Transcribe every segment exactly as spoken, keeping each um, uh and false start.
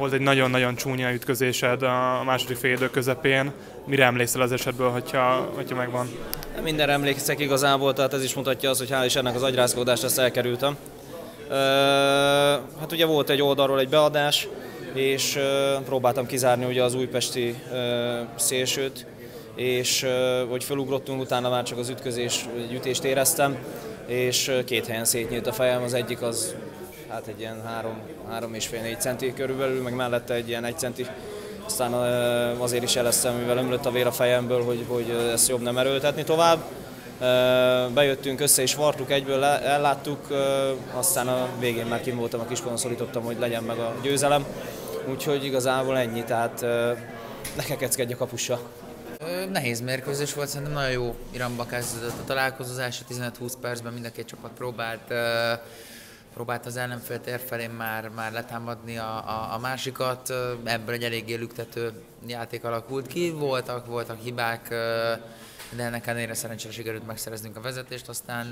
Volt egy nagyon-nagyon csúnya ütközésed a második félidő közepén. Mire emlékszel az esetből, hogyha, hogyha megvan? Mindenre emlékszek igazából, tehát ez is mutatja azt, hogy hál' Istennek az agyrázkódást ezt elkerültem. Hát ugye volt egy oldalról egy beadás, és próbáltam kizárni ugye az újpesti szélsőt, és hogy felugrottunk, utána már csak az ütközés, egy ütést éreztem, és két helyen szétnyílt a fejem, az egyik az hát egy ilyen három, három és fél négy centi körülbelül, meg mellette egy ilyen egy centi. Aztán azért is eleztem, mivel ömlött a vér a fejemből, hogy, hogy ezt jobb nem erőltetni tovább. Bejöttünk, össze is vartuk, egyből elláttuk, aztán a végén már kint voltam a kispadon, szorítottam, hogy legyen meg a győzelem. Úgyhogy igazából ennyi, tehát ne kekeckedj a kapussal. Nehéz mérkőzés volt, szerintem nagyon jó iramba kezdődött a találkozó, az első tizenöt-húsz percben mind a két csapat próbált, próbált az ellenfél tér felén már, már letámadni a, a, a másikat, ebből egy eléggé lüktető játék alakult ki, voltak, voltak hibák, de ennek ellenére szerencsére sikerült megszereznünk a vezetést, aztán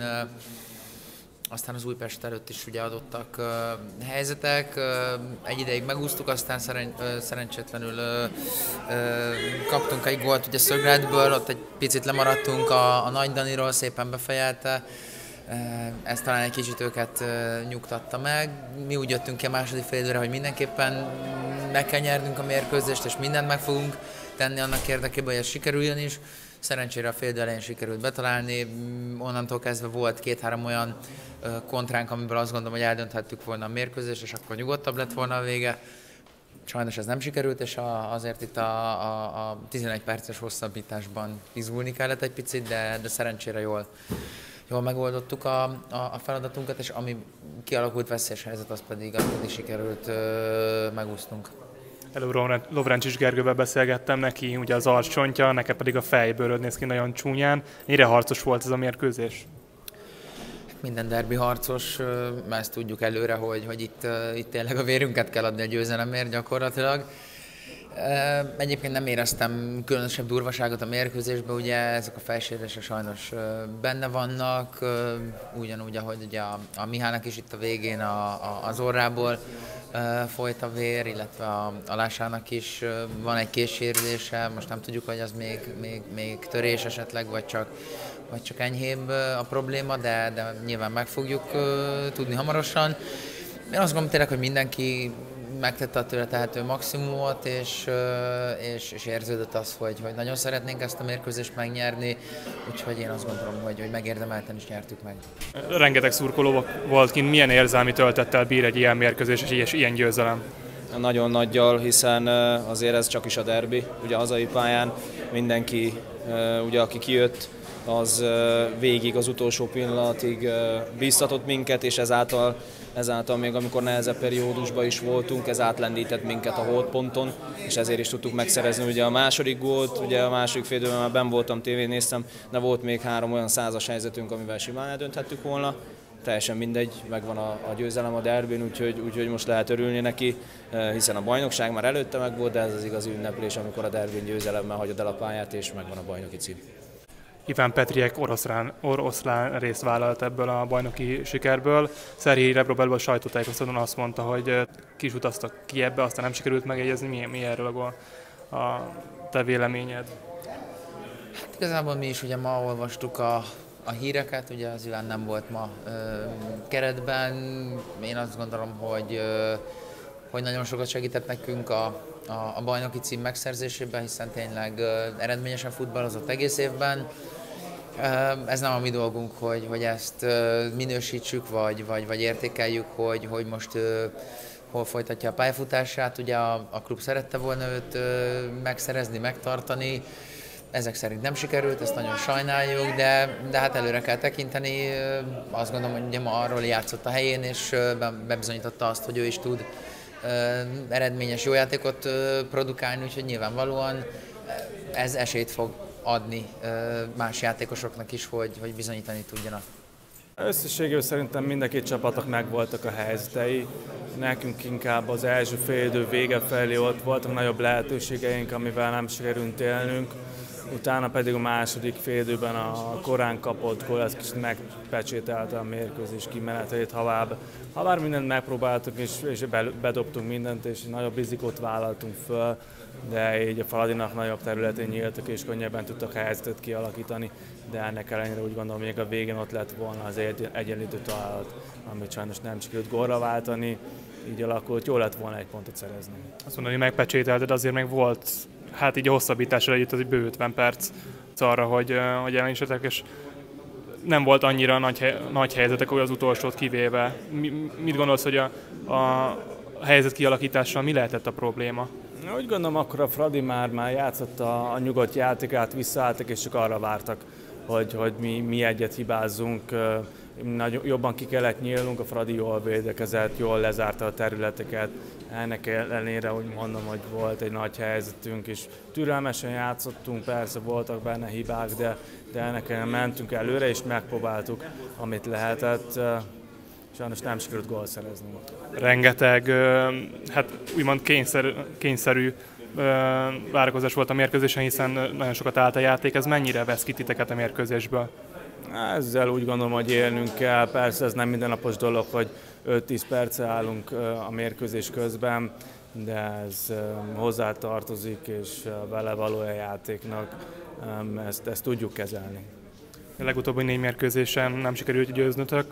Aztán az Újpest előtt is ugye adottak uh, helyzetek, uh, egy ideig megúsztuk, aztán szeren, uh, szerencsétlenül uh, uh, kaptunk egy gólt ugye Szögletből, ott egy picit lemaradtunk a, a Nagy Daniról, szépen befejelte. Uh, ez talán egy kicsit őket uh, nyugtatta meg. Mi úgy jöttünk ki a második fél időre, hogy mindenképpen meg kell nyernünk a mérkőzést, és mindent meg fogunk tenni annak érdekében, hogy ez sikerüljön is. Szerencsére a fél idő elején sikerült betalálni, onnantól kezdve volt két-három olyan kontránk, amiből azt gondolom, hogy eldönthettük volna a mérkőzést, és akkor nyugodtabb lett volna a vége. Sajnos ez nem sikerült, és azért itt a, a, a tizenegy perces hosszabbításban izgulni kellett egy picit, de, de szerencsére jól, jól megoldottuk a, a, a feladatunkat, és ami kialakult veszélyes helyzet, az pedig, az pedig sikerült ö, megúsznunk. Előbb Lovrencsics Gergővel beszélgettem, neki ugye az arccsontja, neked pedig a fejbőröd néz ki nagyon csúnyán. Mire harcos volt ez a mérkőzés? Minden derbi harcos, mert ezt tudjuk előre, hogy, hogy itt, itt tényleg a vérünket kell adni a győzelemért gyakorlatilag. Egyébként nem éreztem különösebb durvaságot a mérkőzésben, ugye ezek a fejsérülések sajnos benne vannak, ugyanúgy, ahogy ugye a, a Mihálynak is itt a végén a, a, az orrából folyt a vér, illetve a, a Lásának is van egy késsérülése, most nem tudjuk, hogy az még, még, még törés esetleg, vagy csak, vagy csak enyhébb a probléma, de, de nyilván meg fogjuk tudni hamarosan. Én azt gondolom tényleg, hogy mindenki megtette a tőle tehető maximumot, és, és, és érződött az, hogy, hogy nagyon szeretnénk ezt a mérkőzést megnyerni, úgyhogy én azt gondolom, hogy, hogy megérdemelten is nyertük meg. Rengeteg szurkoló volt kint, milyen érzelmi töltettel bír egy ilyen mérkőzés és ilyen győzelem? Nagyon nagyjal, hiszen azért ez csak is a derbi, ugye a hazai pályán mindenki, ugye aki kijött, az végig az utolsó pillanatig bíztatott minket, és ezáltal, ezáltal még amikor nehezebb periódusban is voltunk, ez átlendített minket a holdponton, és ezért is tudtuk megszerezni ugye a második gólt, ugye a második fél időben már benn voltam, tévén néztem, de volt még három olyan százas helyzetünk, amivel simán eldönthettük volna. Teljesen mindegy, megvan a, a győzelem a derbén, úgyhogy, úgyhogy most lehet örülni neki, hiszen a bajnokság már előtte meg volt, de ez az igazi ünneplés, amikor a derbén győzelemmel hagyod el a pályát, és megvan a bajnoki cím. Iván Petriek oroszlán, oroszlán részt vállalt ebből a bajnoki sikerből. Szerhii Rebro-belül a sajtótájékoztatón azt mondta, hogy ki is utaztak Kijevbe, aztán nem sikerült megjegyezni. Mi, mi erről a, gól, a te véleményed? Hát igazából mi is ugye ma olvastuk a, a híreket, ugye az Iván nem volt ma ö, keretben. Én azt gondolom, hogy, ö, hogy nagyon sokat segített nekünk a, a, a bajnoki cím megszerzésében, hiszen tényleg ö, eredményesen futballozott egész évben. Ez nem a mi dolgunk, hogy, hogy ezt minősítsük, vagy, vagy, vagy értékeljük, hogy, hogy most hol folytatja a pályafutását. Ugye a, a klub szerette volna őt megszerezni, megtartani. Ezek szerint nem sikerült, ezt nagyon sajnáljuk, de, de hát előre kell tekinteni. Azt gondolom, hogy ugye ma arról játszott a helyén, és bebizonyította azt, hogy ő is tud eredményes jó játékot produkálni, úgyhogy nyilvánvalóan ez esélyt fog adni más játékosoknak is, hogy, hogy bizonyítani tudjanak. Összességében szerintem mind a két csapatnak megvoltak a helyzetei. Nekünk inkább az első fél idő vége felé ott voltak nagyobb lehetőségeink, amivel nem sikerült élnünk. utána pedig a második félidőben a korán kapott gól, ez kicsit megpecsételte a mérkőzés kimenetelét, ha bár, ha bár mindent megpróbáltuk és, és bedobtunk mindent, és nagyobb rizikót vállaltunk föl, de így a Fradinak nagyobb területén nyíltak és könnyebben tudtak helyzetet kialakítani, de ennek ellenére úgy gondolom, még a végén ott lett volna az egyenlítő találat, amit sajnos nem sikerült gólra váltani, így alakult, jó lett volna egy pontot szerezni. Azt mondom, hogy megpecsételted, azért meg volt, hát így a hosszabbításra együtt az egy bő ötven perc arra, hogy, hogy ellenítsetek, és nem volt annyira nagy, hely, nagy helyzetek, hogy az utolsót kivéve. Mi, mit gondolsz, hogy a, a helyzet kialakítással mi lehetett a probléma? Úgy gondolom, akkor a Fradi már, már játszott a, a nyugodt játékát, visszaálltak és csak arra vártak, hogy, hogy mi, mi egyet hibázzunk. Nagy, jobban ki kellett nyílnunk, a Fradi jól védekezett, jól lezárta a területeket. Ennek ellenére úgy mondom, hogy volt egy nagy helyzetünk, és türelmesen játszottunk, persze voltak benne hibák, de, de ennek ellenére mentünk előre, és megpróbáltuk, amit lehetett. Sajnos nem sikerült gól szerezni. Rengeteg, hát úgymond kényszerű, kényszerű várakozás volt a mérkőzésen, hiszen nagyon sokat állt a játék. Ez mennyire vesz ki titeket a mérkőzésből? Ezzel úgy gondolom, hogy élnünk kell. Persze ez nem mindennapos dolog, hogy öt-tíz perce állunk a mérkőzés közben, de ez hozzátartozik, és vele való a játéknak. Ezt, ezt tudjuk kezelni. A legutóbbi négy mérkőzésen nem sikerült győznötök.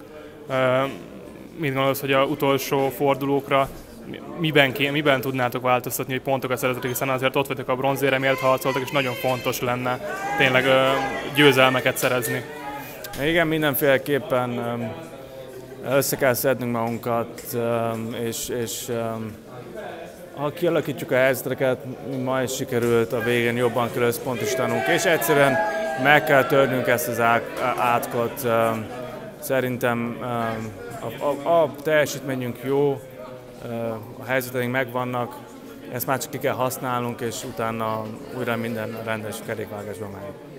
Mit gondolsz, hogy az utolsó fordulókra miben, ké, miben tudnátok változtatni, hogy pontokat szerezzetek, hiszen azért ott vagytok a bronzéremért harcoltak, és nagyon fontos lenne tényleg győzelmeket szerezni. Igen, mindenféleképpen össze kell szednünk magunkat, és, és ha kialakítjuk a helyzeteket, ma is sikerült, a végén jobban kell összpontosítanunk, és egyszerűen meg kell törnünk ezt az átkot. Szerintem a, a, a teljesítményünk jó, a helyzeteink megvannak, ezt már csak ki kell használnunk, és utána újra minden rendes kerékvágásban megy.